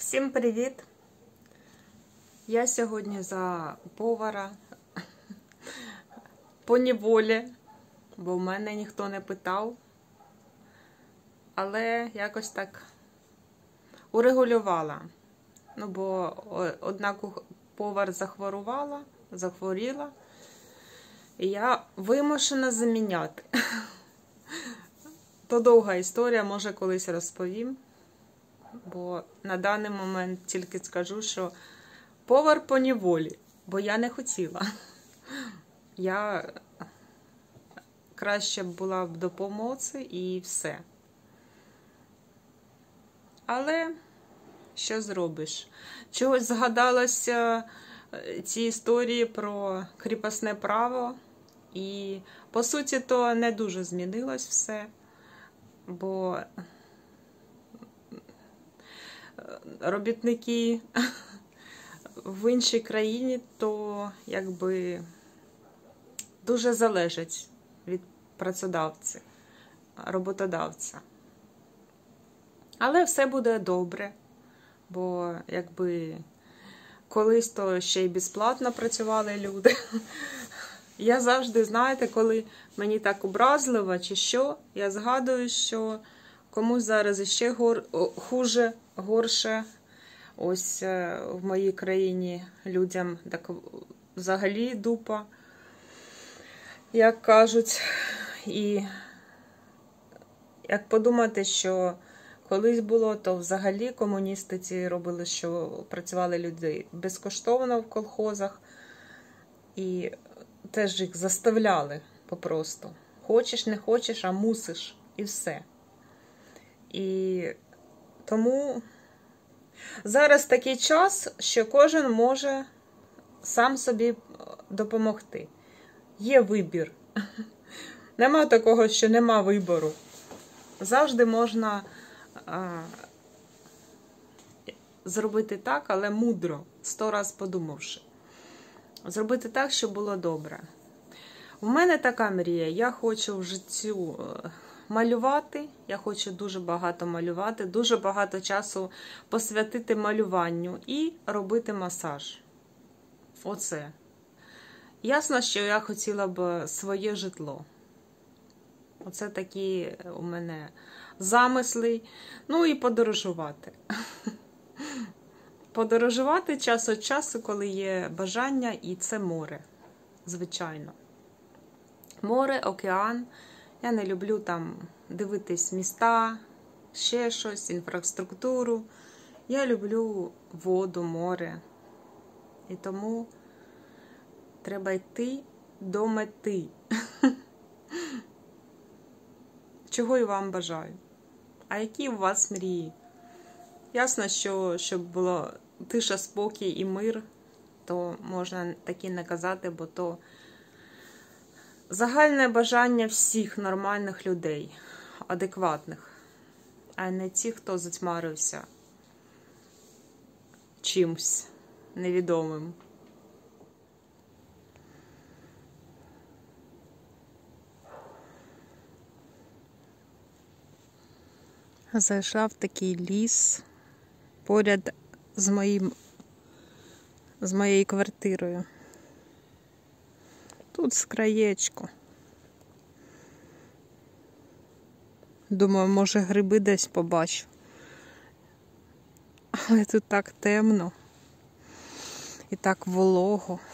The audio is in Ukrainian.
Всім привіт! Я сьогодні за повара по неволі, бо в мене ніхто не питав, але якось так урегулювала. Ну, бо одна повар захворіла, і я вимушена заміняти. То довга історія, може колись розповім. Бо на даний момент тільки скажу, що повар по неволі, бо я не хотіла. Я краще була в допомозі і все. Але що зробиш? Чогось згадалося ці історії про кріпосне право. І, по суті, то не дуже змінилось все, бо робітники в іншій країні, то якби дуже залежать від роботодавця. Але все буде добре, бо якби колись то ще й безплатно працювали люди. Я завжди, знаєте, коли мені так образливо чи що, я згадую, що комусь зараз іще горше. Ось в моїй країні людям так взагалі дупа, як кажуть. І як подумати, що колись було, то взагалі комуністи ці робили, що працювали люди безкоштовно в колхозах. І теж їх заставляли попросту. Хочеш, не хочеш, а мусиш. І все. І тому зараз такий час, що кожен може сам собі допомогти. Є вибір. Нема такого, що нема вибору. Завжди можна зробити так, але мудро, 100 разів подумавши. Зробити так, щоб було добре. У мене така мрія. Я хочу в житті малювати. Я хочу дуже багато малювати, дуже багато часу посвятити малюванню і робити масаж. Оце. Ясно, що я хотіла б своє житло. Оце такі у мене замисли. Ну і подорожувати. Подорожувати час від часу, коли є бажання, і це море. Звичайно. Море, океан. Я не люблю там дивитись міста, ще щось, інфраструктуру. Я люблю воду, море. І тому треба йти до мети. Чого і вам бажаю. А які у вас мрії? Ясно, що щоб було тиша, спокій і мир, то можна такі не казати, бо то загальне бажання всіх нормальних людей, адекватних, а не ті, хто затьмарився чимсь невідомим. Зайшла в такий ліс поряд з моєю квартирою. Тут з краєчку. Думаю, може гриби десь побачу. Але тут так темно і так волого.